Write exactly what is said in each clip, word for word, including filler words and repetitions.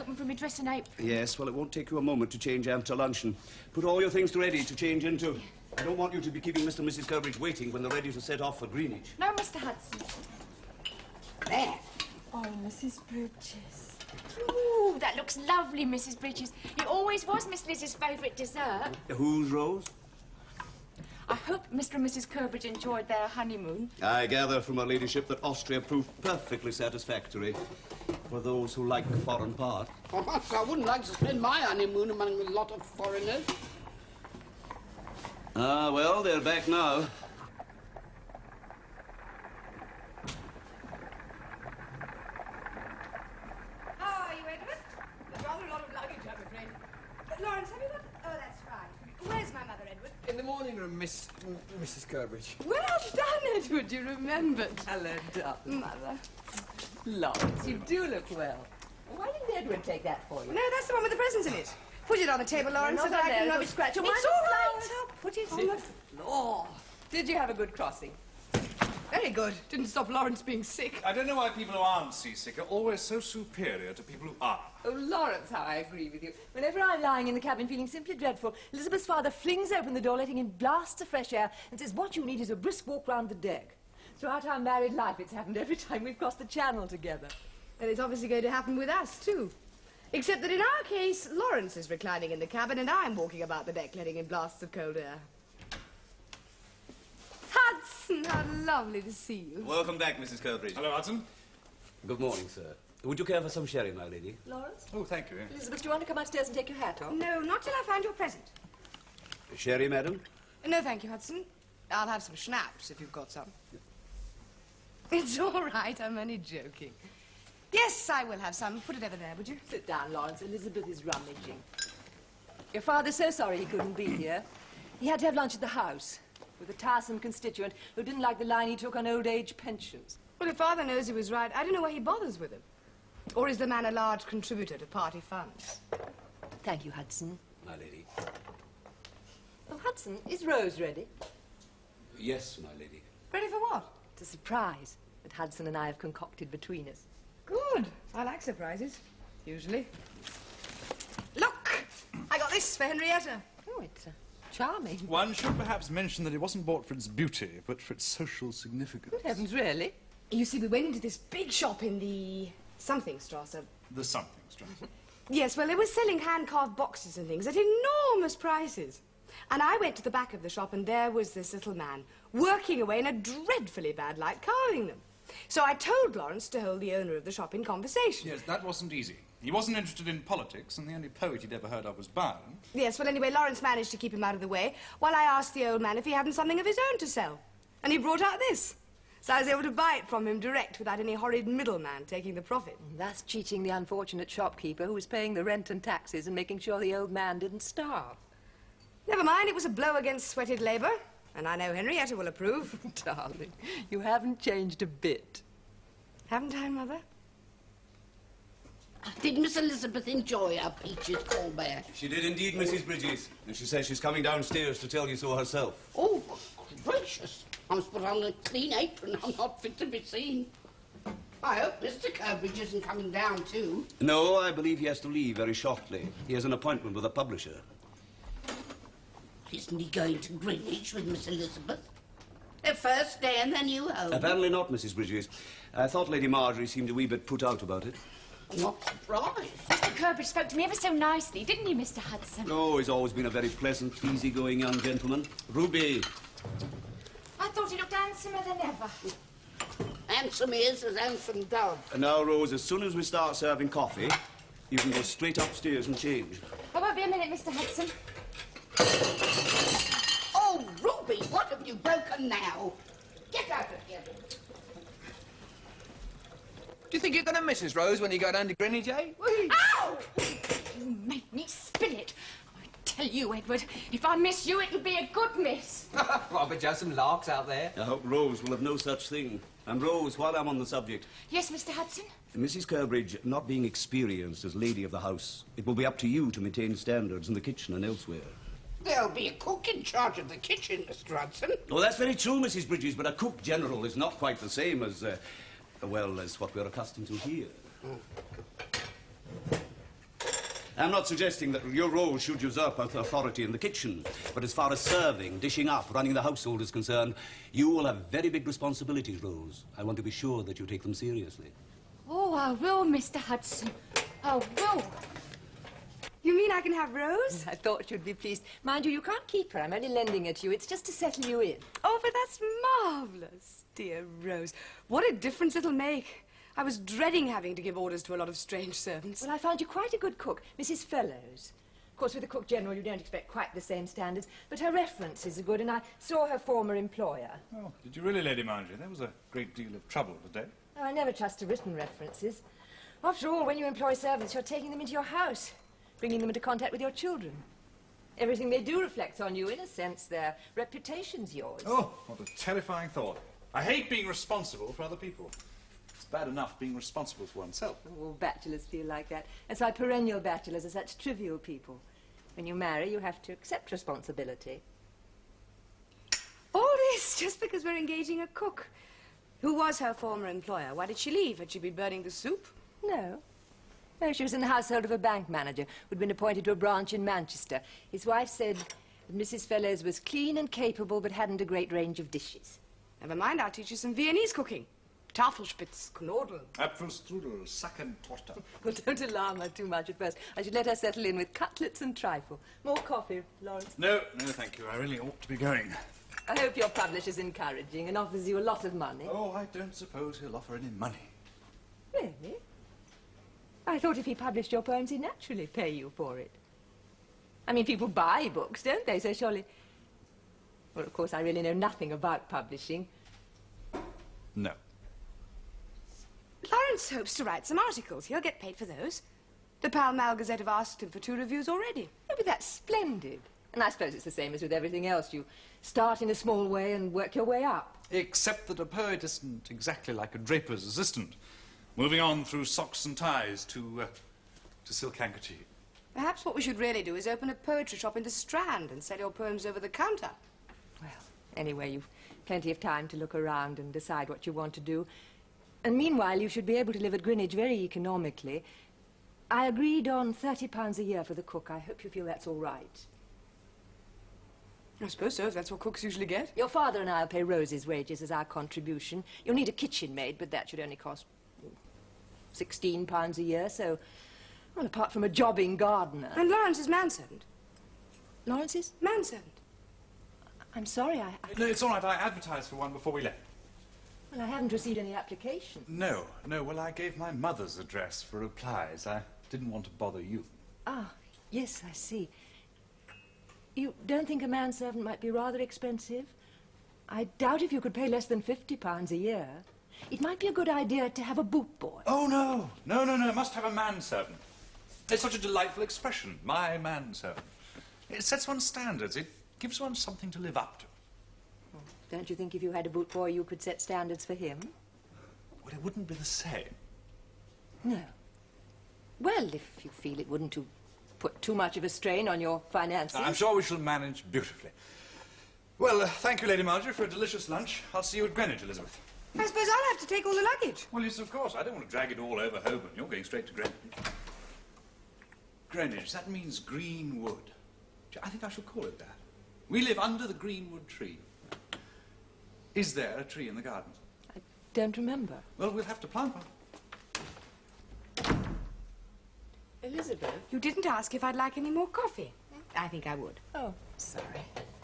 open for me dressing apron. Yes, well, it won't take you a moment to change after luncheon. Put all your things ready to change into. I don't want you to be keeping Mister and Missus Curbridge waiting when they're ready to set off for Greenwich. No, Mister Hudson. There. Oh, Missus Bridges. Ooh, that looks lovely, Missus Bridges. It always was Miss Liz's favourite dessert. Whose, Rose? I hope Mister and Missus Curbridge enjoyed their honeymoon. I gather from her ladyship that Austria proved perfectly satisfactory for those who like foreign part. Oh, I wouldn't like to spend my honeymoon among a lot of foreigners. Ah, well, they're back now. How are you, Edward? There's rather a lot of luggage, I'm afraid. But, Lawrence, have you got... Oh, that's fine. Where's my mother, Edward? In the morning room, Miss... M Missus Curbridge. Well done, Edward. You remembered. Hello, darling. Mother. Lawrence, you do look well. Why didn't Edward take that for you? No, that's the one with the presents in it. Put it on the table, Lawrence, No, so not that I there. can It'll rub it. scratch your It's wonderful all right. flowers. I'll put it Sit. on the floor. Did you have a good crossing? Very good. Didn't stop Lawrence being sick. I don't know why people who aren't seasick are always so superior to people who are. Oh, Lawrence, how I agree with you. Whenever I'm lying in the cabin feeling simply dreadful, Elizabeth's father flings open the door, letting in blasts of fresh air, and says, what you need is a brisk walk round the deck. Throughout our married life, it's happened every time we've crossed the channel together. And it's obviously going to happen with us, too. Except that in our case, Lawrence is reclining in the cabin and I'm walking about the deck, letting in blasts of cold air. Hudson, how lovely to see you. Welcome back, Missus Curbridge. Hello, Hudson. Good morning, sir. Would you care for some sherry, my lady? Lawrence? Oh, thank you. Elizabeth, do you want to come upstairs and take your hat off? No, not till I find your present. Sherry, madam? No, thank you, Hudson. I'll have some schnapps if you've got some. It's all right, I'm only joking. Yes, I will have some. Put it over there, would you? Sit down, Lawrence. Elizabeth is rummaging. Your father's so sorry he couldn't be here. He had to have lunch at the house with a tiresome constituent who didn't like the line he took on old age pensions. Well, if Father knows he was right, I don't know why he bothers with him. Or is the man a large contributor to party funds? Thank you, Hudson. My lady. Oh, Hudson, is Rose ready? Yes, my lady. Ready for what? It's a surprise that Hudson and I have concocted between us. Good. I like surprises, usually. Look! I got this for Henrietta. Oh, it's uh, charming. One should perhaps mention that it wasn't bought for its beauty, but for its social significance. Good heavens, really? You see, we went into this big shop in the Somethingstrasse. The something, Strasse. Yes, well, they were selling hand-carved boxes and things at enormous prices. And I went to the back of the shop, and there was this little man working away in a dreadfully bad light, carving them. So I told Lawrence to hold the owner of the shop in conversation. Yes, that wasn't easy. He wasn't interested in politics, and the only poet he'd ever heard of was Byron. Yes, well, anyway, Lawrence managed to keep him out of the way while I asked the old man if he hadn't something of his own to sell. And he brought out this. So I was able to buy it from him direct without any horrid middleman taking the profit. Thus cheating the unfortunate shopkeeper who was paying the rent and taxes and making sure the old man didn't starve. Never mind, it was a blow against sweated labour. And I know Henrietta will approve. Darling, you haven't changed a bit. Haven't I, Mother? Did Miss Elizabeth enjoy our peaches Colbert? She did indeed, Missus Bridges. And she says she's coming downstairs to tell you so herself. Oh, gracious. I must put on a clean apron. I'm not fit to be seen. I hope Mister Curbridge isn't coming down, too. No, I believe he has to leave very shortly. He has an appointment with a publisher. Isn't he going to Greenwich with Miss Elizabeth? Their first day and their new home. Apparently not, Missus Bridges. I thought Lady Marjorie seemed a wee bit put out about it. I'm not surprised. Mister Curbridge spoke to me ever so nicely, didn't he, Mister Hudson? Oh, he's always been a very pleasant, easy-going young gentleman. Ruby. I thought he looked handsomer than ever. Handsome is as handsome does. And now, Rose, as soon as we start serving coffee, you can go straight upstairs and change. I won't be a minute, Mister Hudson. Oh, Ruby, what have you broken now? Get out of here. Do you think you're going to miss us, Rose, when you go down to Greenwich, eh? Ow! You made me spill it. I tell you, Edward, if I miss you, it'll be a good miss. Well, but just some larks out there. I hope Rose will have no such thing. And Rose, while I'm on the subject, Yes, Mister Hudson? Missus Curbridge, not being experienced as lady of the house, it will be up to you to maintain standards in the kitchen and elsewhere. There'll be a cook in charge of the kitchen, Mister Hudson. Oh, that's very true, Missus Bridges, but a cook general is not quite the same as, uh, well, as what we're accustomed to here. I'm not suggesting that your role should usurp authority in the kitchen, but as far as serving, dishing up, running the household is concerned, you will have very big responsibilities, Rose. I want to be sure that you take them seriously. Oh, I will, Mister Hudson. I will. You mean I can have Rose? I thought you'd be pleased. Mind you, you can't keep her. I'm only lending her to you. It's just to settle you in. Oh, but that's marvellous, dear Rose. What a difference it'll make. I was dreading having to give orders to a lot of strange servants. Well, I found you quite a good cook, Missus Fellows. Of course, with a cook general, you don't expect quite the same standards, but her references are good, and I saw her former employer. Oh, did you really, Lady Marjorie? There was a great deal of trouble today. Oh, I never trust to written references. After all, when you employ servants, you're taking them into your house, bringing them into contact with your children. Everything they do reflects on you. In a sense, their reputation's yours. Oh, what a terrifying thought. I hate being responsible for other people. It's bad enough being responsible for oneself. All bachelors feel like that. That's why perennial bachelors are such trivial people. When you marry, you have to accept responsibility. All this just because we're engaging a cook. Who was her former employer? Why did she leave? Had she been burning the soup? No. No, she was in the household of a bank manager who'd been appointed to a branch in Manchester. His wife said that Missus Fellows was clean and capable, but hadn't a great range of dishes. Never mind, I'll teach you some Viennese cooking. Tafelspitz, Knödel. Apfelstrudel, Sack and Torte. Well, don't alarm her too much at first. I should let her settle in with cutlets and trifle. More coffee, Lawrence? No, no, thank you. I really ought to be going. I hope your publisher's encouraging and offers you a lot of money. Oh, I don't suppose he'll offer any money. Really? I thought if he published your poems, he'd naturally pay you for it. I mean, people buy books, don't they? So surely... Well, of course, I really know nothing about publishing. No. Lawrence hopes to write some articles. He'll get paid for those. The Pall Mall Gazette have asked him for two reviews already. Oh, but that's splendid. And I suppose it's the same as with everything else. You start in a small way and work your way up. Except that a poet isn't exactly like a draper's assistant, moving on through socks and ties to, uh, to silk handkerchief. Perhaps what we should really do is open a poetry shop in the Strand and sell your poems over the counter. Well, anyway, you've plenty of time to look around and decide what you want to do. And meanwhile, you should be able to live at Greenwich very economically. I agreed on thirty pounds a year for the cook. I hope you feel that's all right. I suppose so, if that's what cooks usually get. Your father and I'll pay Rose's wages as our contribution. You'll need a kitchen maid, but that should only cost sixteen pounds a year, so... Well, apart from a jobbing gardener... And Lawrence's manservant. Lawrence's? Manservant. I'm sorry, I... I... No, it's all right. I advertised for one before we left. Well, I haven't received any application. No, no. Well, I gave my mother's address for replies. I didn't want to bother you. Ah, yes, I see. You don't think a manservant might be rather expensive? I doubt if you could pay less than fifty pounds a year. It might be a good idea to have a boot boy. Oh, no. No, no, no. Must have a manservant. It's such a delightful expression, my manservant. It sets one's standards. It gives one something to live up to. Well, don't you think if you had a boot boy you could set standards for him? Well, it wouldn't be the same. No. Well, if you feel it wouldn't to put too much of a strain on your finances... I'm sure we shall manage beautifully. Well, uh, thank you, Lady Marjorie, for a delicious lunch. I'll see you at Greenwich, Elizabeth. I suppose I'll have to take all the luggage. Well, yes, of course. I don't want to drag it all over Holborn. You're going straight to Greenwich. Greenwich, that means green wood. I think I shall call it that. We live under the greenwood tree. Is there a tree in the garden? I don't remember. Well, we'll have to plant one. Elizabeth? You didn't ask if I'd like any more coffee. I think I would. Oh, sorry.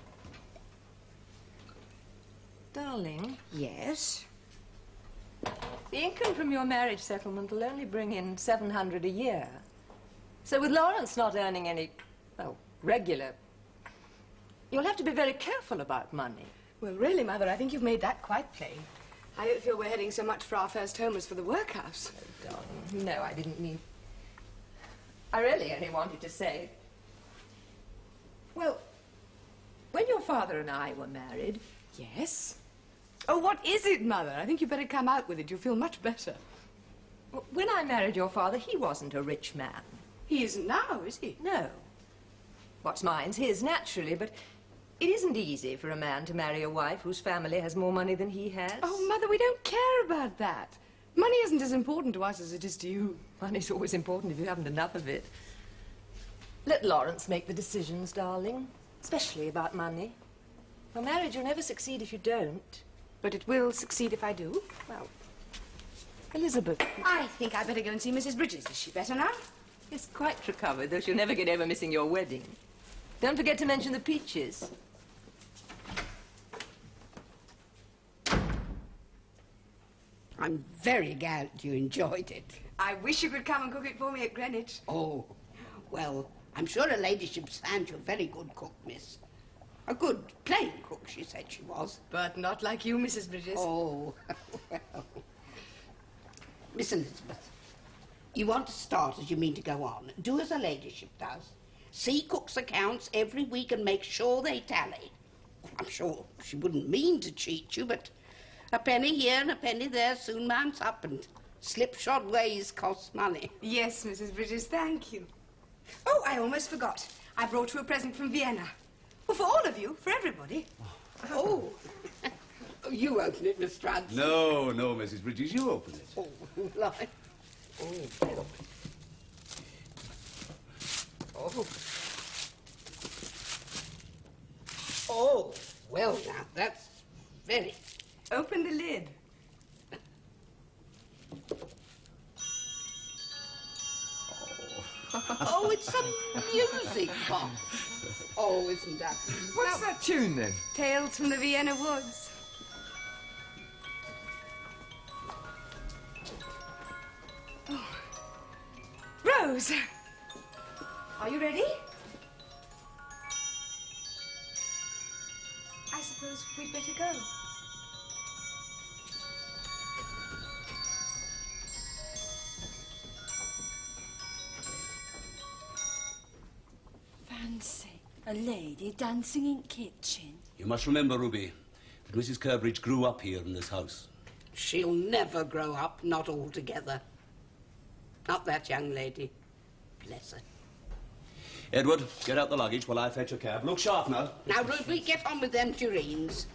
Darling? Yes? The income from your marriage settlement will only bring in seven hundred a year. So with Lawrence not earning any, well, regular, you'll have to be very careful about money. Well, really, Mother, I think you've made that quite plain. I don't feel we're heading so much for our first home as for the workhouse. Oh, darling, no, I didn't mean... I really only wanted to say... Well, when your father and I were married... Yes? Oh, what is it, Mother? I think you'd better come out with it. You'll feel much better. When I married your father, he wasn't a rich man. He isn't now, is he? No. What's mine's his, naturally, but it isn't easy for a man to marry a wife whose family has more money than he has. Oh, Mother, we don't care about that. Money isn't as important to us as it is to you. Money's always important if you haven't enough of it. Let Lawrence make the decisions, darling, especially about money. Your marriage will never succeed if you don't. But it will succeed if I do. Well, Elizabeth. I think I better go and see Missus Bridges. Is she better now? Yes, quite recovered, though she'll never get over missing your wedding. Don't forget to mention the peaches. I'm very glad you enjoyed it. I wish you could come and cook it for me at Greenwich. Oh, well, I'm sure her ladyship found you a very good cook, miss. A good plain cook, she said she was. But not like you, Missus Bridges. Oh, well. Miss Elizabeth, you want to start as you mean to go on. Do as her ladyship does. See cook's accounts every week and make sure they tally. I'm sure she wouldn't mean to cheat you, but a penny here and a penny there soon mounts up, and slipshod ways cost money. Yes, Missus Bridges, thank you. Oh, I almost forgot. I brought you a present from Vienna. Well, for all of you, for everybody. Oh. You open it, Mister Hudson. No, no, Missus Bridges, you open it. Oh, like. Oh. Oh. Oh, well now, that's very... Open the lid. Oh, it's a music box. Oh, isn't that... What's that tune, then? Tales from the Vienna woods. Oh. Rose! Are you ready? I suppose we'd better go. Fancy a lady dancing in kitchen. You must remember, Ruby, that Missus Curbridge grew up here in this house. She'll never grow up, not altogether. Not that young lady. Bless her. Edward, get out the luggage while I fetch a cab. Look sharp now. Now, Ruby, get on with them tureens.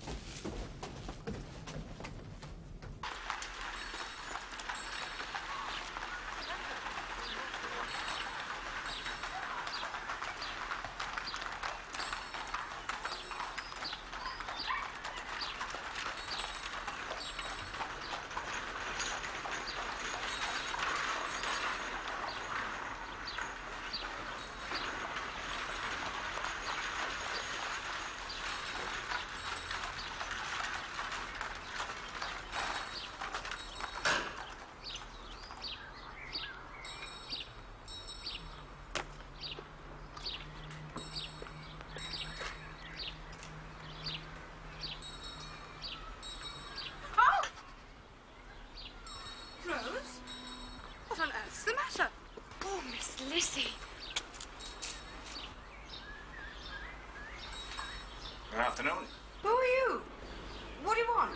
Good afternoon. Who are you? What do you want?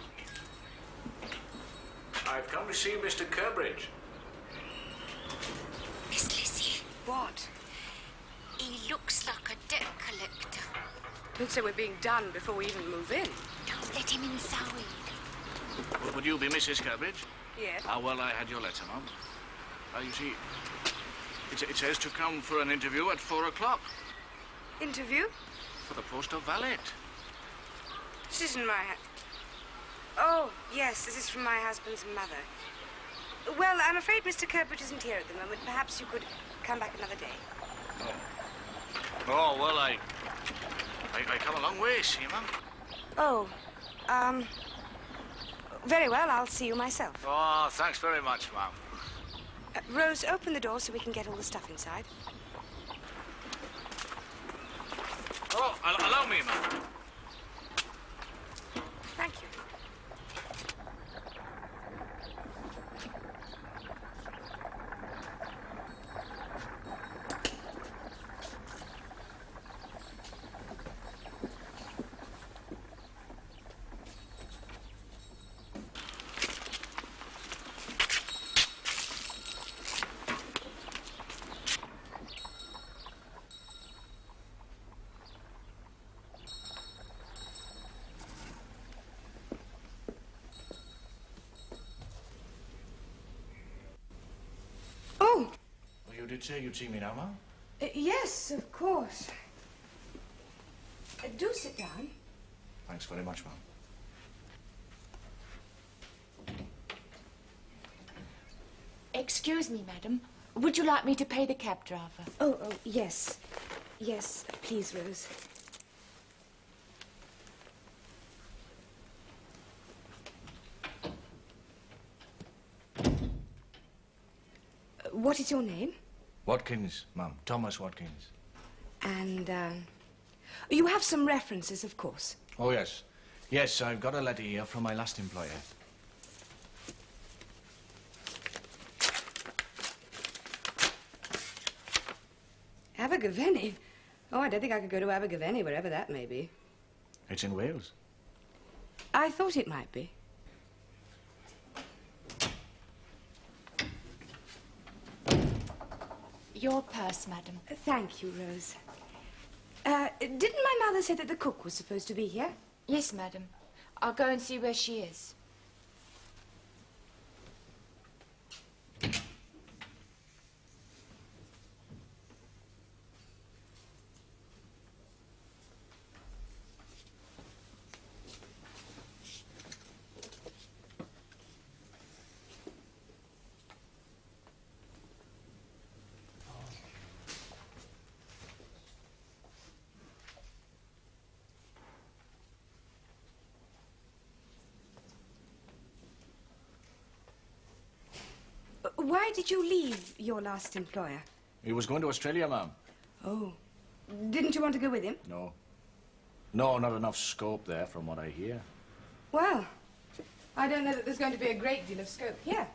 I've come to see Mister Curbridge. Miss Lizzie, What? he looks like a debt collector. Don't say we're being done before we even move in. Don't let him inside. Well, would you be Missus Curbridge? Yes. Ah, well, I had your letter, Mum. Uh, you see, it, it says to come for an interview at four o'clock Interview? for the post of valet. This isn't my... Oh, yes, this is from my husband's mother. Well, I'm afraid Mister Curbridge isn't here at the moment. Perhaps you could come back another day. Oh, well, I, I, I come a long way, see, Mum. Oh, um... very well, I'll see you myself. Oh, thanks very much, Mum. Uh, Rose, open the door so we can get all the stuff inside. Oh, al- allow me, Mum. Thank you. Oh, Well, you did say you'd see me now, Mum. Uh, yes, of course. Uh, do sit down. Thanks very much, ma'am. Excuse me, madam. Would you like me to pay the cab driver? Oh, oh, yes. Yes, please, Rose. Uh, what is your name? Watkins, ma'am. Thomas Watkins. And, uh, you have some references, of course. Oh, yes. Yes, I've got a letter here from my last employer. Abergavenny? Oh, I don't think I could go to Abergavenny, wherever that may be. It's in Wales. I thought it might be. Your purse, madam. Uh, thank you, Rose. Uh, didn't my mother say that the cook was supposed to be here? Yes, madam. I'll go and see where she is. Why did you leave your last employer? He was going to Australia, ma'am. Oh. Didn't you want to go with him? No. No, not enough scope there, from what I hear. Well, I don't know that there's going to be a great deal of scope here.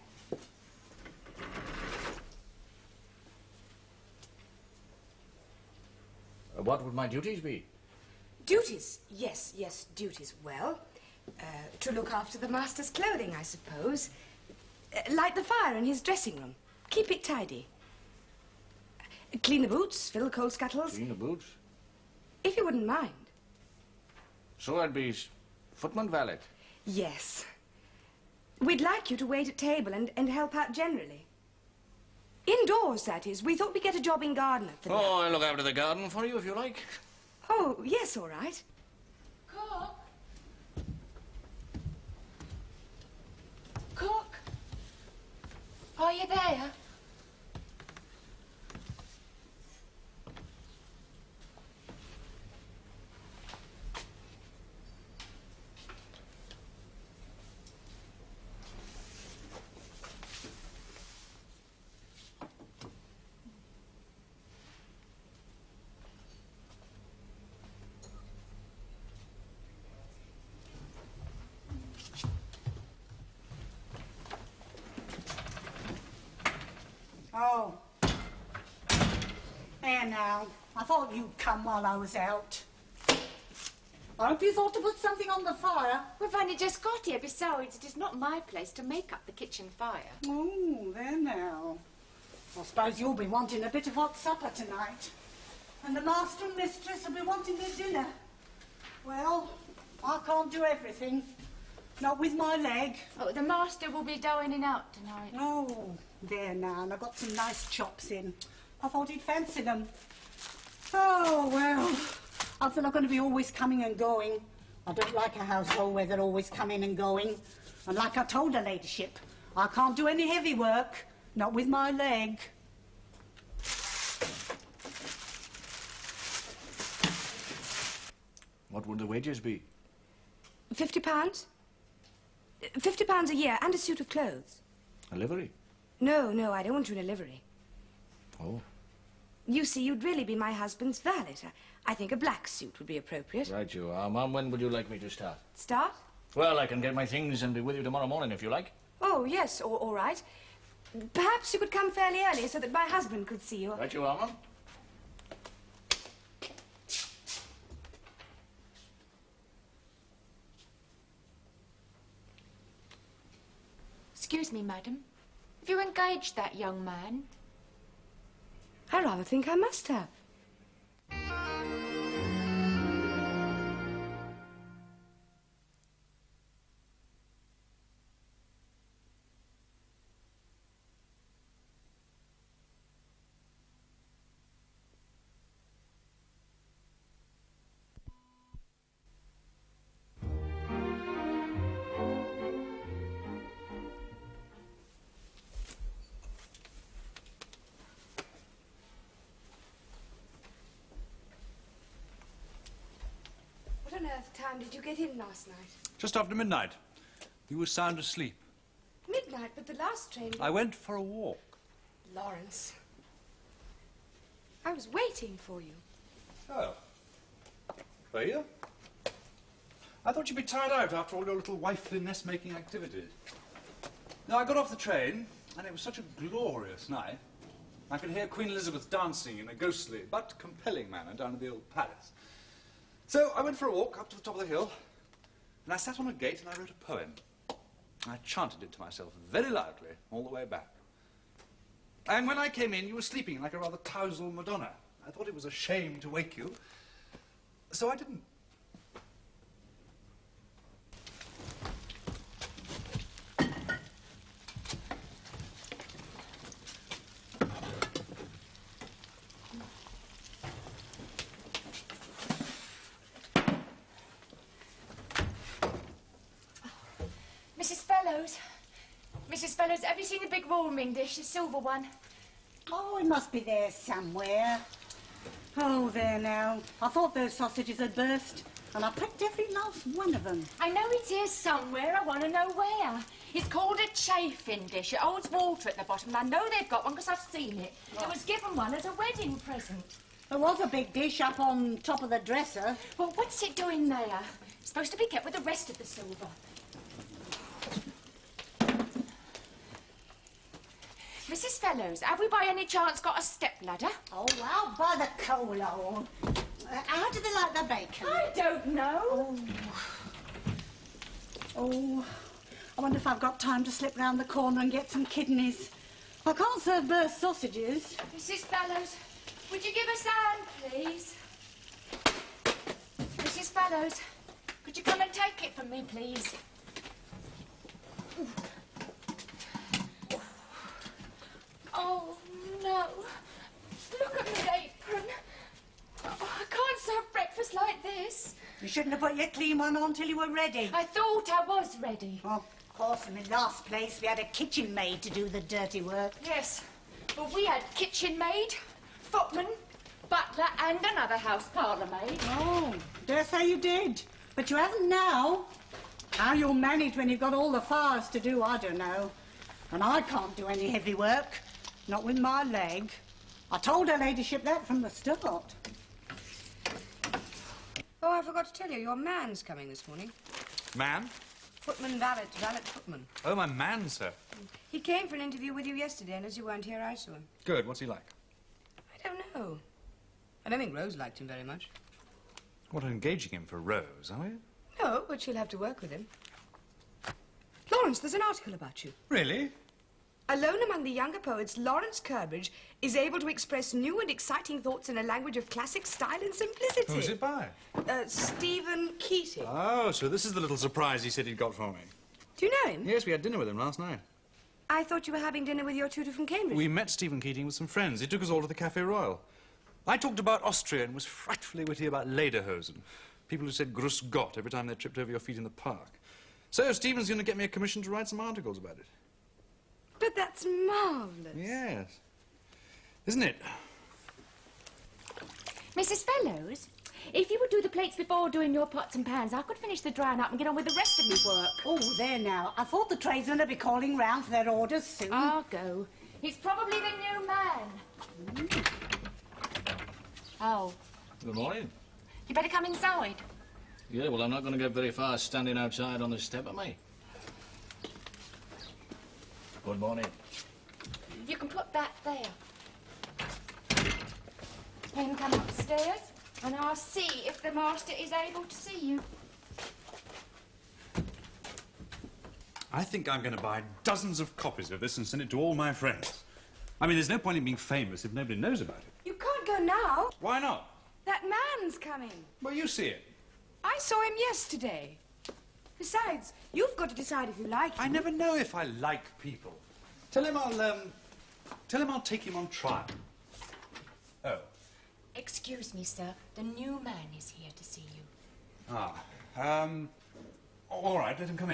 Uh, what would my duties be? Duties? Yes, yes, duties. Well, uh, to look after the master's clothing, I suppose. Uh, light the fire in his dressing room. Keep it tidy. Uh, clean the boots, fill the coal scuttles. Clean the boots? If you wouldn't mind. So I'd be s- footman valet? Yes. We'd like you to wait at table and, and help out generally. Indoors, that is. We thought we'd get a job in gardener for that. Oh, I'll look after the garden for you if you like. Oh, yes, all right. Cook! Cook! Are you there? Oh. There now. I thought you'd come while I was out. I hope you thought to put something on the fire. We've only just got here. Besides, it is not my place to make up the kitchen fire. Oh, there now. I suppose you'll be wanting a bit of hot supper tonight. And the master and mistress will be wanting their dinner. Well, I can't do everything. Not with my leg. Oh, the master will be dining out tonight. Oh, there now. And I've got some nice chops in. I thought he'd fancy them. Oh, well. I thought I'm going to be always coming and going. I don't like a household where they're always coming and going. And like I told her ladyship, I can't do any heavy work. Not with my leg. What would the wages be? Fifty pounds? Fifty pounds a year and a suit of clothes. A livery? No, no, I don't want you in a livery. Oh. You see, you'd really be my husband's valet. I think a black suit would be appropriate. Right you are, Mum. When would you like me to start? Start? Well, I can get my things and be with you tomorrow morning if you like. Oh, yes, all, all right. Perhaps you could come fairly early so that my husband could see you. Right you are, Mum. Excuse me, madam. Have you engaged that young man? I rather think I must have. earth time did you get in last night? Just after midnight. You were sound asleep. Midnight, but the last train... I went for a walk. Lawrence. I was waiting for you. Oh. Were you? I thought you'd be tired out after all your little wifely nest-making activities. Now, I got off the train, and it was such a glorious night. I could hear Queen Elizabeth dancing in a ghostly but compelling manner down at the old palace. So I went for a walk up to the top of the hill, and I sat on a gate and I wrote a poem. I chanted it to myself very loudly all the way back. And when I came in, you were sleeping like a rather causal Madonna. I thought it was a shame to wake you, so I didn't. Missus Fellows. Missus Fellows, have you seen the big warming dish, the silver one? Oh, it must be there somewhere. Oh, there now. I thought those sausages had burst, and I picked every last one of them. I know it's here somewhere. I want to know where. It's called a chafing dish. It holds water at the bottom, and I know they've got one because I've seen it. Oh. It was given one as a wedding present. There was a big dish up on top of the dresser. Well, what's it doing there? It's supposed to be kept with the rest of the silver. Missus Fellows, have we by any chance got a stepladder? Oh, well, by the coal hole. Uh, how do they like the bacon? I don't know. Oh. Oh, I wonder if I've got time to slip round the corner and get some kidneys. I can't serve burst sausages. Missus Fellows, would you give us a hand, please? Missus Fellows, could you come and take it from me, please? Oh, no. Look at my apron. Oh, I can't serve breakfast like this. You shouldn't have put your clean one on till you were ready. I thought I was ready. Oh, of course, in the last place we had a kitchen maid to do the dirty work. Yes, but we had kitchen maid, footman, butler and another house parlour maid. Oh, dare say you did. But you haven't now. How you'll manage when you've got all the fires to do, I don't know. And I can't do any heavy work. Not with my leg. I told her ladyship that from the start. Oh, I forgot to tell you, your man's coming this morning. Man? Footman, valet, valet, footman. Oh, my man, sir. He came for an interview with you yesterday, and as you weren't here, I saw him. Good. What's he like? I don't know. I don't think Rose liked him very much. What, engaging him for Rose, are we? No, but she'll have to work with him. Lawrence, there's an article about you. Really? Alone among the younger poets, Lawrence Curbridge is able to express new and exciting thoughts in a language of classic style and simplicity. Who's it by? Uh, Stephen Keating. Oh, so this is the little surprise he said he'd got for me. Do you know him? Yes, we had dinner with him last night. I thought you were having dinner with your tutor from Cambridge. We met Stephen Keating with some friends. He took us all to the Café Royal. I talked about Austria and was frightfully witty about Lederhosen. People who said Grüß Gott every time they tripped over your feet in the park. So Stephen's going to get me a commission to write some articles about it. But that's marvellous. Yes. Isn't it? Missus Fellows, if you would do the plates before doing your pots and pans, I could finish the drying up and get on with the rest of my work. Oh, there now. I thought the tradesmen would be calling round for their orders soon. I'll go. It's probably the new man. Mm. Oh. Good morning. You better come inside. Yeah, well, I'm not going to get very far standing outside on the step of me. Good morning. You can put that there. Then come upstairs, and I'll see if the master is able to see you. I think I'm going to buy dozens of copies of this and send it to all my friends. I mean, there's no point in being famous if nobody knows about it. You can't go now. Why not? That man's coming. Well, you see it. I saw him yesterday. Besides, you've got to decide if you like him. I never know if I like people. Tell him I'll, um... Tell him I'll take him on trial. Oh. Excuse me, sir. The new man is here to see you. Ah. Um... All right, let him come in.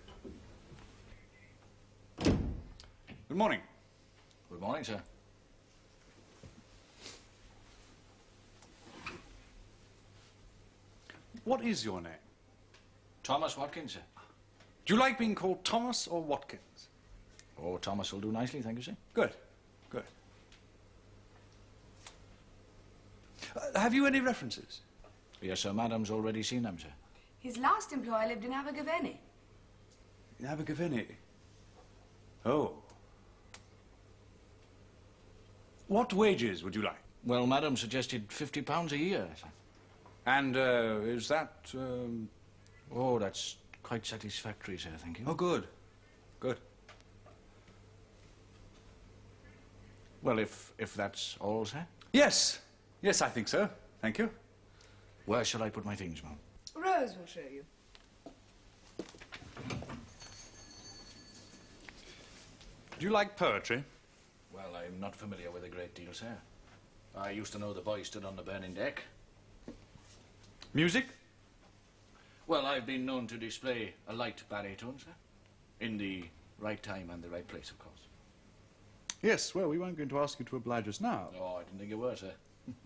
Good morning. Good morning, sir. What is your name? Thomas Watkins, sir. Do you like being called Thomas or Watkins? Oh, Thomas will do nicely, thank you, sir. Good, good. Uh, have you any references? Yes, sir. Madam's already seen them, sir. His last employer lived in Abergavenny. In Abergavenny? Oh. What wages would you like? Well, Madam suggested fifty pounds a year, sir. And uh, is that... Um... Oh, that's quite satisfactory, sir, thank you. Oh, good. Good. Well, if, if that's all, sir? Yes. Yes, I think so. Thank you. Where shall I put my things, ma'am? Rose will show you. Do you like poetry? Well, I'm not familiar with a great deal, sir. I used to know the boy stood on the burning deck. Music? Well, I've been known to display a light baritone, sir. In the right time and the right place, of course. Yes, well, we weren't going to ask you to oblige us now. Oh, I didn't think you were, sir.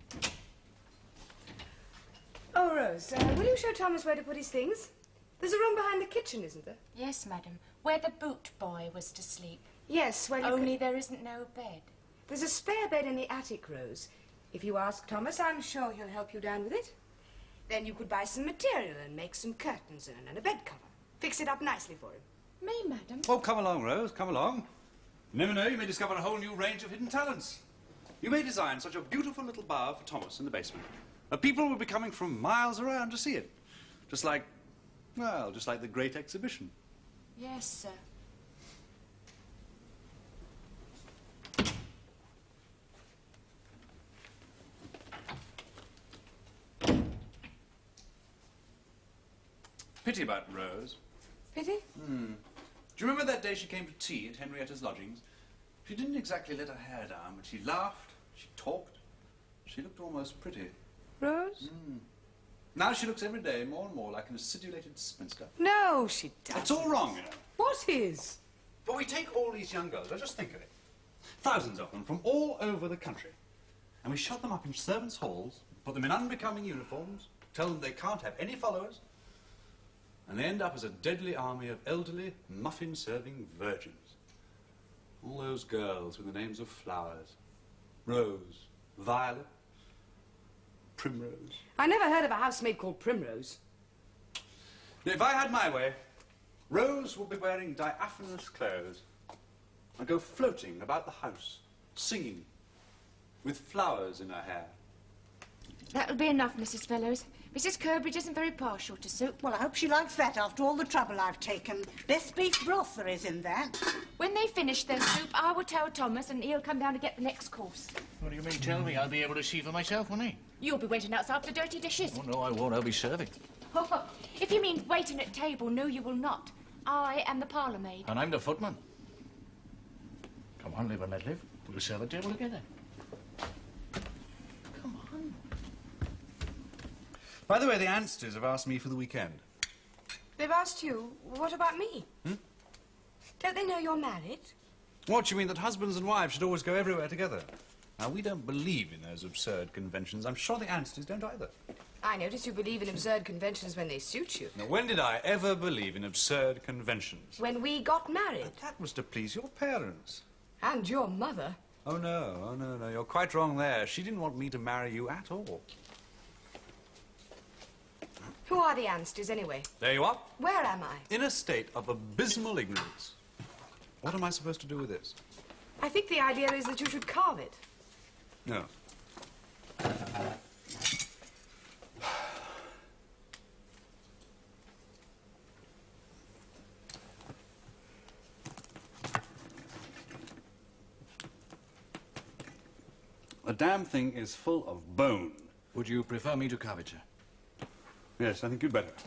Oh, Rose, uh, will you show Thomas where to put his things? There's a room behind the kitchen, isn't there? Yes, madam. Where the boot boy was to sleep. Yes, well, you Only could... there isn't no bed. There's a spare bed in the attic, Rose. If you ask Thomas, I'm sure he'll help you down with it. Then you could buy some material and make some curtains and, and a bed cover. Fix it up nicely for him. Me, madam? Oh, come along, Rose, come along. You never know, you may discover a whole new range of hidden talents. You may design such a beautiful little bar for Thomas in the basement. Uh, people will be coming from miles around to see it. Just like, well, just like the Great Exhibition. Yes, sir. Pity about Rose. Pity? Hmm. Do you remember that day she came to tea at Henrietta's lodgings? She didn't exactly let her hair down, but she laughed, she talked. She looked almost pretty. Rose? Mm. Now she looks every day more and more like an acidulated spinster. No, she doesn't. It's all wrong, you know. What is? But we take all these young girls, now just think of it. Thousands of them from all over the country. And we shut them up in servants' halls, put them in unbecoming uniforms, tell them they can't have any followers, and they end up as a deadly army of elderly, muffin-serving virgins. All those girls with the names of flowers. Rose, Violet, Primrose. I never heard of a housemaid called Primrose. If I had my way, Rose would be wearing diaphanous clothes and go floating about the house, singing, with flowers in her hair. That'll be enough, Missus Fellows. Missus Curbridge isn't very partial to soup. Well, I hope she likes that after all the trouble I've taken. Best beef broth there is in that. When they finish their soup, I will tell Thomas and he'll come down to get the next course. What do you mean, tell me? I'll be able to see for myself, won't I? You'll be waiting outside for the dirty dishes. Oh, no, I won't. I'll be serving. If you mean waiting at table, no, you will not. I am the parlour maid. And I'm the footman. Come on, live and let live. We'll serve at table together. Come on. By the way, the Ansters have asked me for the weekend. They've asked you, what about me? Hmm? Don't they know you're married? What, do you mean that husbands and wives should always go everywhere together? Now, we don't believe in those absurd conventions. I'm sure the Ansters don't either. I notice you believe in absurd conventions when they suit you. Now, when did I ever believe in absurd conventions? When we got married. But that was to please your parents. And your mother. Oh, no, oh, no, no, you're quite wrong there. She didn't want me to marry you at all. Who are the Ansters, anyway? There you are. Where am I? In a state of abysmal ignorance. What am I supposed to do with this? I think the idea is that you should carve it. No. The damn thing is full of bone. Would you prefer me to carve it, sir? Yes, I think you'd better.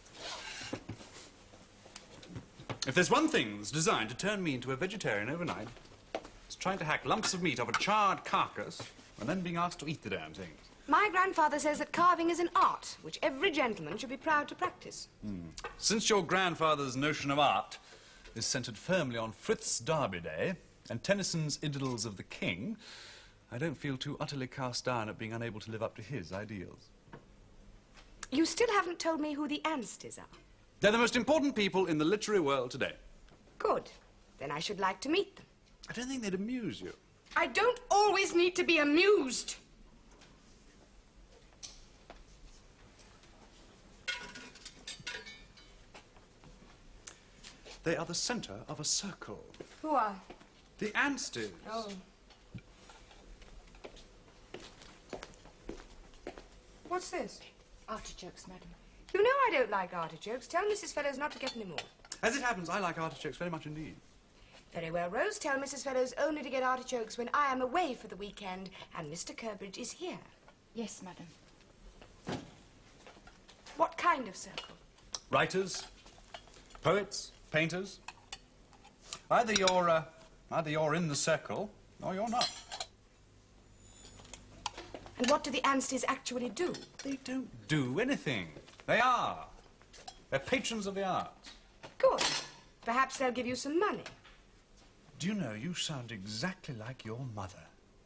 If there's one thing that's designed to turn me into a vegetarian overnight, it's trying to hack lumps of meat off a charred carcass and then being asked to eat the damn things. My grandfather says that carving is an art, which every gentleman should be proud to practice. Hmm. Since your grandfather's notion of art is centred firmly on Frith's Derby Day and Tennyson's Idylls of the King, I don't feel too utterly cast down at being unable to live up to his ideals. You still haven't told me who the Anstey's are. They're the most important people in the literary world today. Good. Then I should like to meet them. I don't think they'd amuse you. I don't always need to be amused. They are the centre of a circle. Who are? The Ansteys. Oh. What's this? Artichokes, madam. You know I don't like artichokes. Tell Missus Fellows not to get any more. As it happens, I like artichokes very much indeed. Very well, Rose. Tell Missus Fellows only to get artichokes when I am away for the weekend and Mister Curbridge is here. Yes, madam. What kind of circle? Writers, poets, painters. Either you're, uh, either you're in the circle or you're not. And what do the Ansteys actually do? They don't do anything. They are. They're patrons of the arts. Good. Perhaps they'll give you some money. Do you know, you sound exactly like your mother.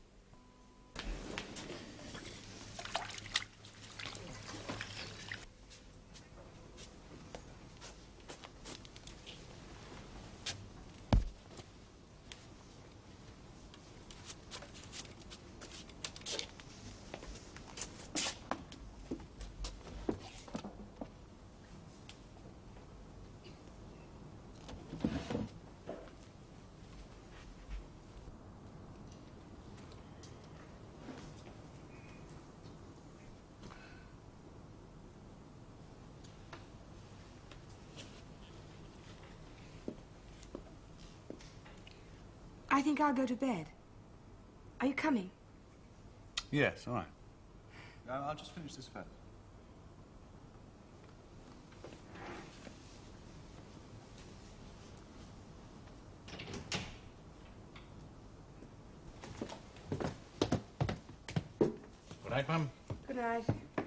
I think I'll go to bed. Are you coming? Yes, all right. I'll I'll just finish this first. Good night, ma'am. Good night.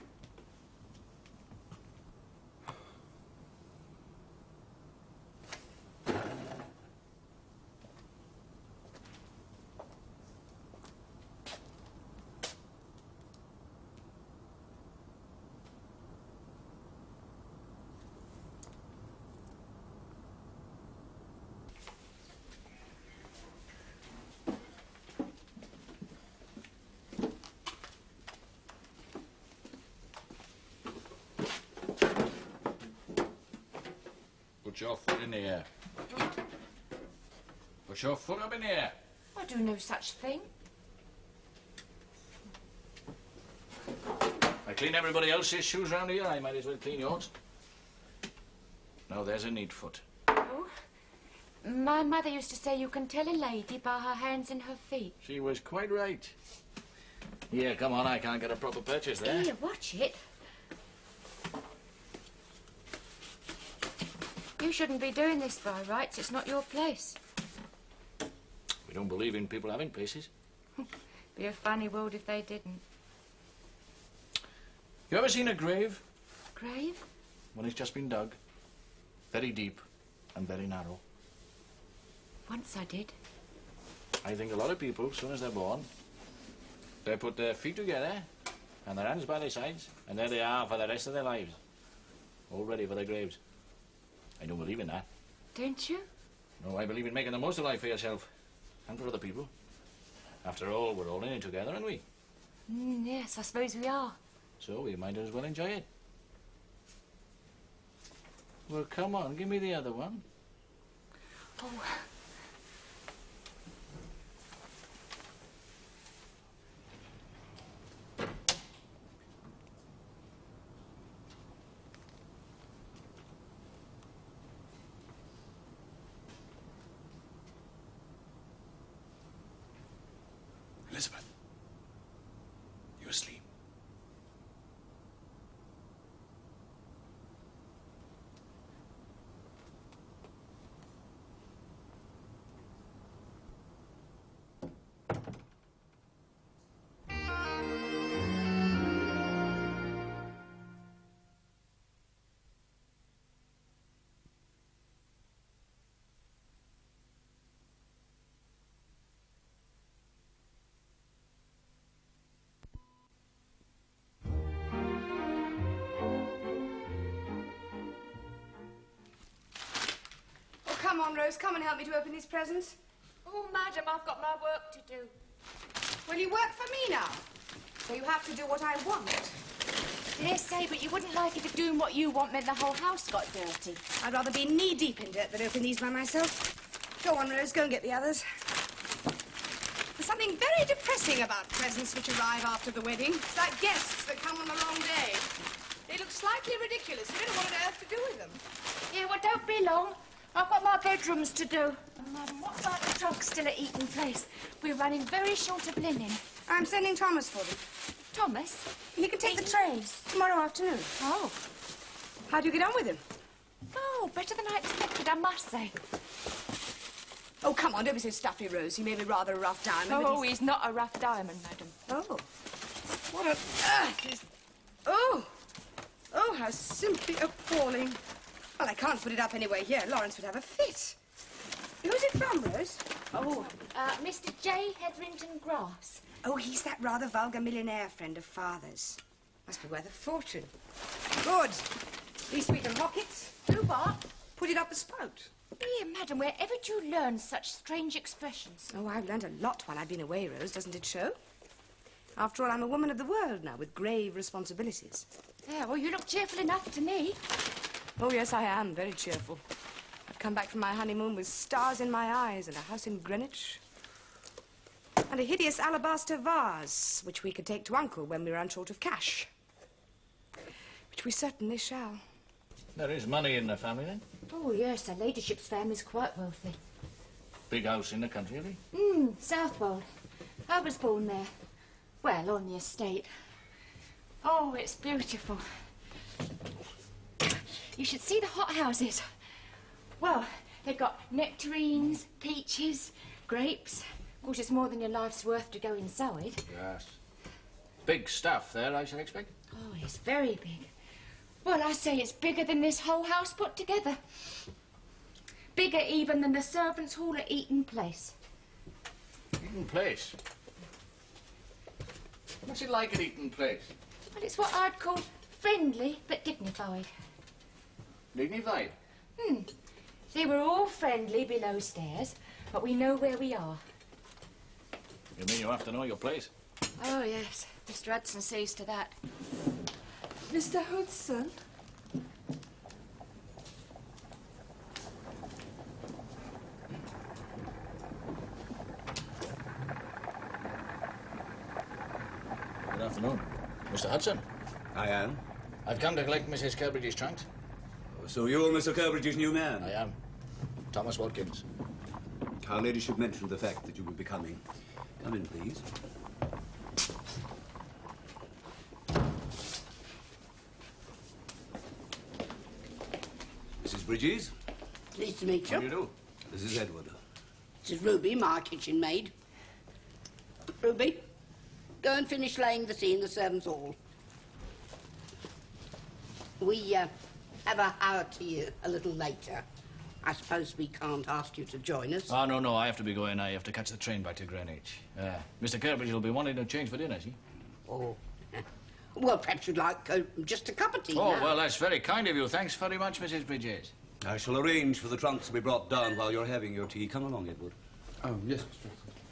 Put your foot in the air. Put your foot up in the air. I do no such thing. I clean everybody else's shoes round here. I might as well clean yours. Now there's a neat foot. Oh, my mother used to say you can tell a lady by her hands and her feet. She was quite right. Here, come on, I can't get a proper purchase there. Here, watch it. You shouldn't be doing this by rights. It's not your place. We don't believe in people having places. Be a funny world if they didn't. You ever seen a grave? Grave? When it's just been dug. Very deep and very narrow. Once I did. I think a lot of people, as soon as they're born, they put their feet together and their hands by their sides, and there they are for the rest of their lives. All ready for their graves. I don't believe in that. Don't you? No, I believe in making the most of life for yourself and for other people. After all, we're all in it together, aren't we? Mm, yes, I suppose we are. So we might as well enjoy it. Well, come on, give me the other one. Oh. Elizabeth, you asleep? on, Rose, come and help me to open these presents. Oh, madam, I've got my work to do. Well, you work for me now, so you have to do what I want. Dare say, but you wouldn't like it if doing what you want meant the whole house got dirty. I'd rather be knee-deep in dirt than open these by myself. Go on, Rose, go and get the others. There's something very depressing about presents which arrive after the wedding. It's like guests that come on the wrong day. They look slightly ridiculous. You don't know what on earth to do with them. Yeah, well, don't be long. I've got my bedrooms to do. And, madam, what about the trunk still at Eaton Place? We're running very short of linen. I'm sending Thomas for them. Thomas? He can take the trains tomorrow afternoon. Oh. How do you get on with him? Oh, better than I expected, I must say. Oh, come on, don't be so stuffy, Rose. He may be rather a rough diamond. Oh, but he's... he's not a rough diamond, madam. Oh. What on earth is... Oh. Oh, how simply appalling. Well, I can't put it up anywhere here. Lawrence would have a fit. Who's it from, Rose? Oh, uh, Mister J. Hetherington Grass. Oh, he's that rather vulgar millionaire friend of Father's. Must be worth a fortune. Good. These sweet and rockets. Do what? Put it up the spout. Dear madam, wherever did you learn such strange expressions? Oh, I've learned a lot while I've been away, Rose, doesn't it show? After all, I'm a woman of the world now, with grave responsibilities. Yeah, well, you look cheerful enough to me. Oh, yes, I am, very cheerful. I've come back from my honeymoon with stars in my eyes and a house in Greenwich. And a hideous alabaster vase, which we could take to Uncle when we run short of cash. Which we certainly shall. There is money in the family, then? Oh, yes, her ladyship's family's quite wealthy. Big house in the country, really? Hmm, Southwold. I was born there. Well, on the estate. Oh, it's beautiful. You should see the hothouses. Well, they've got nectarines, peaches, grapes. Of course, it's more than your life's worth to go inside. Yes. Big stuff there, I should expect. Oh, it's very big. Well, I say it's bigger than this whole house put together. Bigger even than the servants' hall at Eaton Place. Eaton Place? What's it like at Eaton Place? Well, it's what I'd call friendly but dignified. Dignified? Hmm. See, we're all friendly below stairs, but we know where we are. You mean you have to know your place? Oh, yes. Mister Hudson sees to that. Mister Hudson? Good afternoon. Mister Hudson? I am. I've come to collect Missus Kerbridge's trunks. So you're Mister Kerbridge's new man? I am. Thomas Watkins. Her ladyship mentioned the fact that you would be coming. Come in, please. Missus Bridges? Pleased to meet you. How do you do? This is Edward. This is Ruby, my kitchen maid. Ruby, go and finish laying the tea in the servants' hall. We uh, have a hour tea a little later. I suppose we can't ask you to join us. Oh, no, no, I have to be going. I have to catch the train back to Greenwich. Uh, Mister Kerbridge will be wanting to change for dinner, see? Oh. Well, perhaps you'd like uh, just a cup of tea Oh, now. well, that's very kind of you. Thanks very much, Missus Bridges. I shall arrange for the trunks to be brought down while you're having your tea. Come along, Edward. Oh, yes, Mister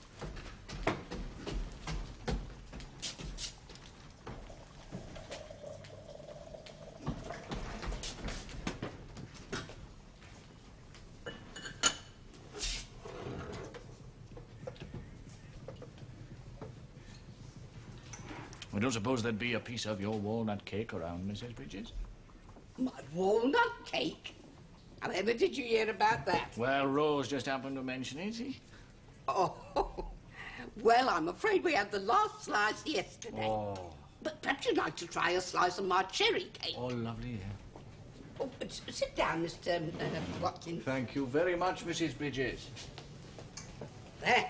We don't suppose there'd be a piece of your walnut cake around, Missus Bridges? My walnut cake? However did you hear about that? Well, Rose just happened to mention it, see? Oh, well, I'm afraid we had the last slice yesterday. Oh. But perhaps you'd like to try a slice of my cherry cake. Oh, lovely, yeah. Oh, s- sit down, Mister Um, uh, Watkins. Thank you very much, Missus Bridges. There.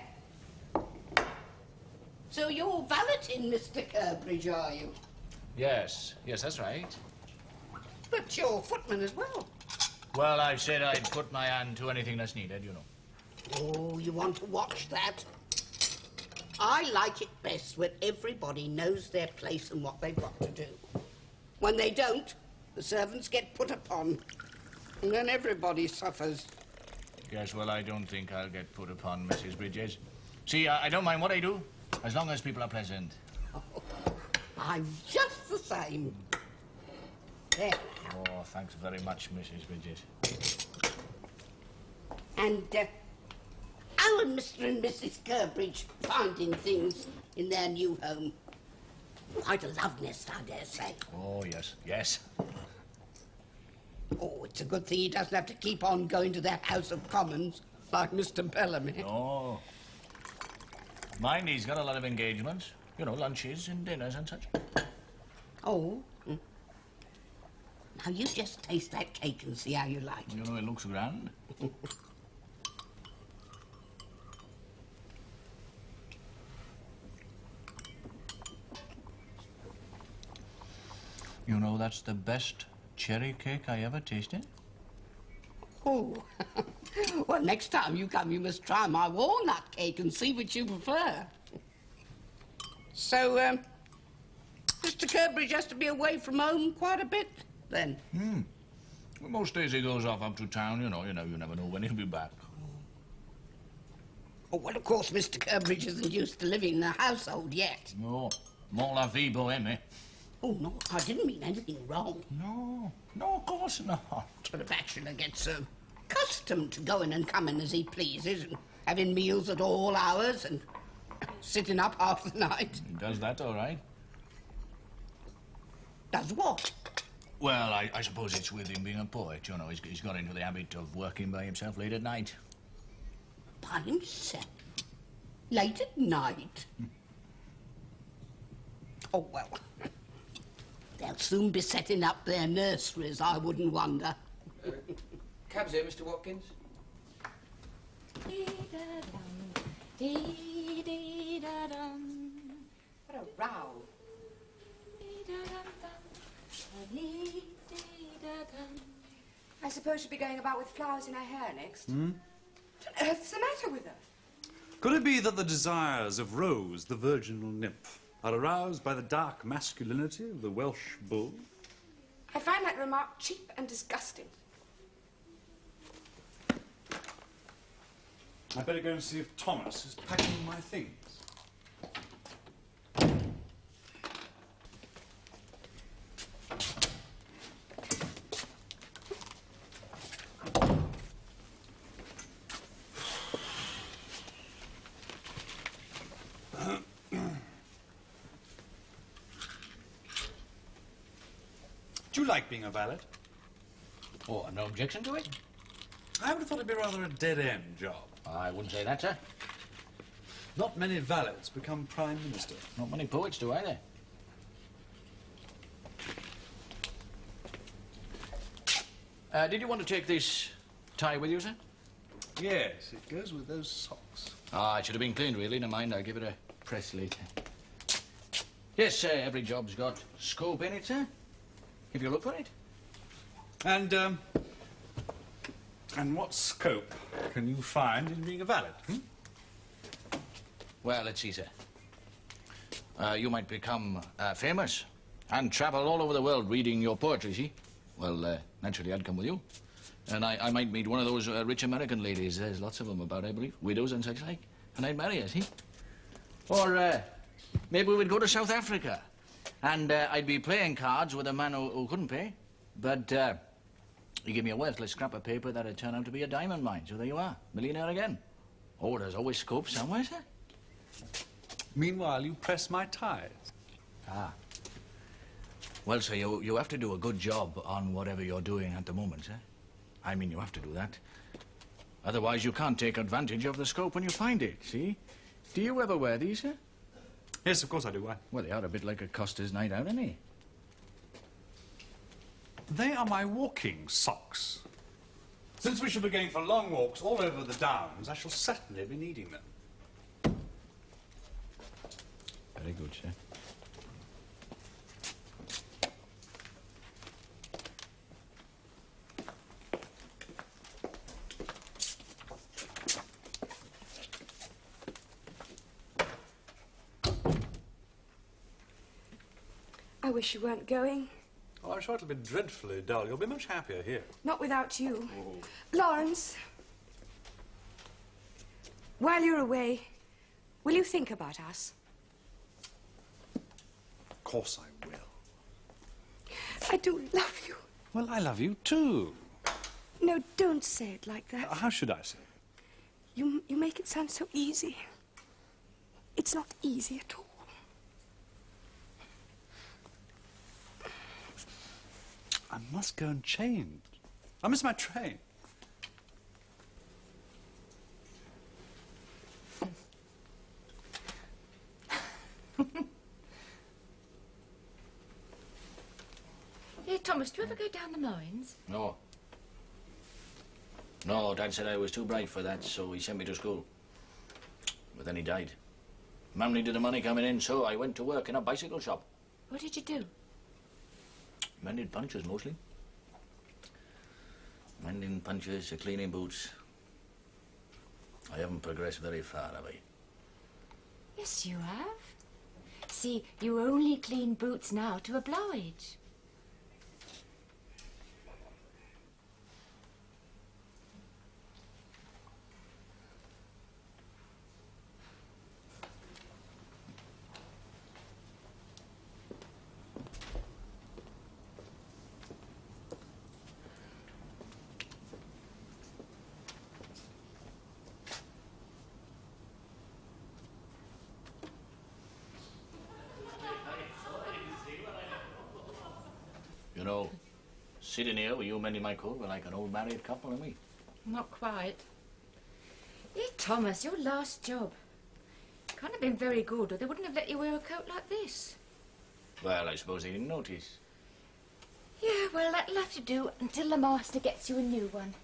So you're valeting Mister Kerbridge, are you? Yes, yes, that's right. But you're footman as well. Well, I've said I'd put my hand to anything that's needed, you know. Oh, you want to watch that? I like it best when everybody knows their place and what they've got to do. When they don't, the servants get put upon, and then everybody suffers. Yes, well, I don't think I'll get put upon, Missus Bridges. See, I, I don't mind what I do, as long as people are pleasant. Oh, I'm just the same. There now. Oh, thanks very much, Missus Bridges. And, uh, how are Mister and Missus Curbridge finding things in their new home? Quite a love nest, I dare say. Oh, yes, yes. Oh, it's a good thing he doesn't have to keep on going to that House of Commons like Mister Bellamy. No. Mind, he's got a lot of engagements. You know, lunches and dinners and such. Oh. Mm. Now, you just taste that cake and see how you like it. You know, it looks grand. You know, that's the best cherry cake I ever tasted. Oh. Well, next time you come, you must try my walnut cake and see which you prefer. So, um, Mister Curbridge has to be away from home quite a bit, then? Hmm. Well, most days he goes off up to town, you know. You know, you never know when he'll be back. Oh, well, of course, Mister Curbridge isn't used to living in a household yet. No. More la vie boheme, eh? Oh, no, I didn't mean anything wrong. No, no, of course not. But a bachelor gets uh, accustomed to going and coming as he pleases and having meals at all hours and sitting up half the night. He does that all right. Does what? Well, I, I suppose it's with him being a poet, you know. He's, he's got into the habit of working by himself late at night. By himself? Late at night? Hmm. Oh, well, they'll soon be setting up their nurseries, I wouldn't wonder. Uh, cabs here, Mister Watkins. What a row. I suppose she'll be going about with flowers in her hair next. Hmm? What on earth's the matter with her? Could it be that the desires of Rose, the virginal nymph, are aroused by the dark masculinity of the Welsh bull? I find that remark cheap and disgusting. I better go and see if Thomas is packing my things. Do you like being a valet? Oh, no objection to it? I would have thought it'd be rather a dead-end job. I wouldn't say that, sir. Not many valets become Prime Minister. Not many poets do either. Uh, did you want to take this tie with you, sir? Yes, it goes with those socks. Ah, it should have been cleaned, really. Never mind, I'll give it a press later. Yes, sir, every job's got scope in it, sir. If you look for it. And, um... And what scope can you find in being a valet, hmm? Well, let's see, sir. Uh, you might become uh, famous and travel all over the world reading your poetry, see? Well, uh, naturally, I'd come with you. And I, I might meet one of those uh, rich American ladies. There's lots of them about, I believe. Widows and such like. And I'd marry her, see? Or uh, maybe we'd go to South Africa. And uh, I'd be playing cards with a man who, who couldn't pay. But uh, he gave me a worthless scrap of paper that'd turn out to be a diamond mine. So there you are, millionaire again. Oh, there's always scope somewhere, sir. Meanwhile, you press my ties. Ah. Well, sir, you, you have to do a good job on whatever you're doing at the moment, sir. I mean, you have to do that. Otherwise, you can't take advantage of the scope when you find it, see? Do you ever wear these, sir? Yes, of course I do. Why? Well, they are a bit like a coster's night out, aren't they? They are my walking socks. Since we shall be going for long walks all over the Downs, I shall certainly be needing them. Very good, sir. I wish you weren't going. Oh, I'm sure it'll be dreadfully dull. You'll be much happier here. Not without you. Oh. Lawrence, while you're away, will you think about us? Of course I will. I do love you. Well, I love you too. No, don't say it like that. How should I say it? You, you make it sound so easy. It's not easy at all. I must go and change. I miss my train. Hey, Thomas, do you ever go down the mines? No. No, Dad said I was too bright for that, so he sent me to school. But then he died. Mum needed the money coming in, so I went to work in a bicycle shop. What did you do? Mending punches, mostly. Mending punches, cleaning boots. I haven't progressed very far, have I? Yes, you have. See, you only clean boots now to oblige. You know, sitting here with you mending my coat, we're like an old married couple, aren't we? Not quite. Hey, Thomas, your last job can't have been very good, or they wouldn't have let you wear a coat like this. Well, I suppose they didn't notice. Yeah, well, that'll have to do until the master gets you a new one.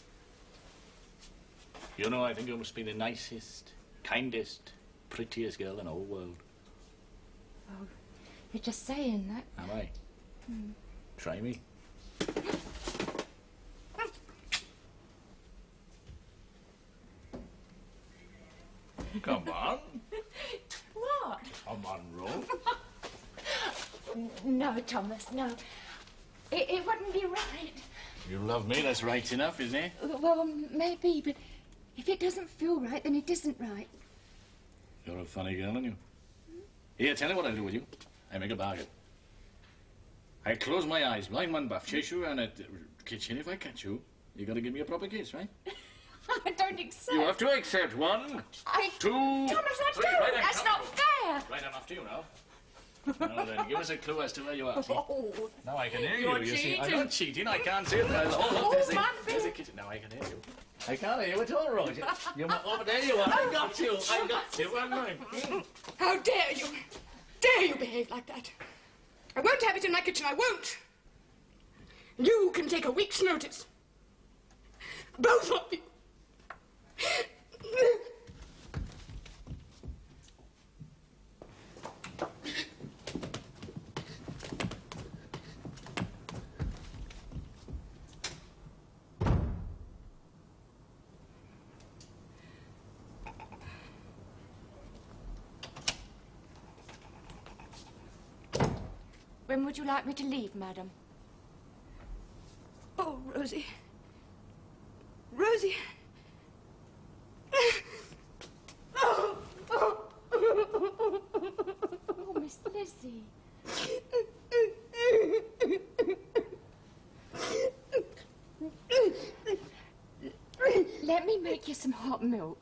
You know, I think you must be the nicest, kindest, prettiest girl in the whole world. Oh, you're just saying that. Am I? Hmm. Try me. Come on. What? Come on, Rose. No, Thomas, no. It, it wouldn't be right. You love me, that's right enough, isn't it? Well, maybe, but if it doesn't feel right, then it isn't right. You're a funny girl, aren't you? Here, tell you what I'll do with you. I make a bargain. I close my eyes, blind man buff, chase you around the kitchen. If I catch you, you gotta give me a proper kiss, right? I don't accept. You have to accept. One, I... two, Thomas, that's, three. no, Right, that's not fair. Right, I'm after you now. Now then, give us a clue as to where you are. See? Oh, Now I can hear you're you, you see. I'm cheating. not cheating, I can't see it. There's, oh, look, Oh, there's, man, a, there's a kitchen. Now I can hear you. I can't hear you at all, Roger. You're my, oh, there you are. I got you. I got you. I'm right. How dare you? Dare you behave like that? I won't have it in my kitchen, I won't. You can take a week's notice. Both of you. When would you like me to leave, madam? Oh, Rosie. Rosie. Oh, oh. Oh, Miss Lizzie. Let me make you some hot milk.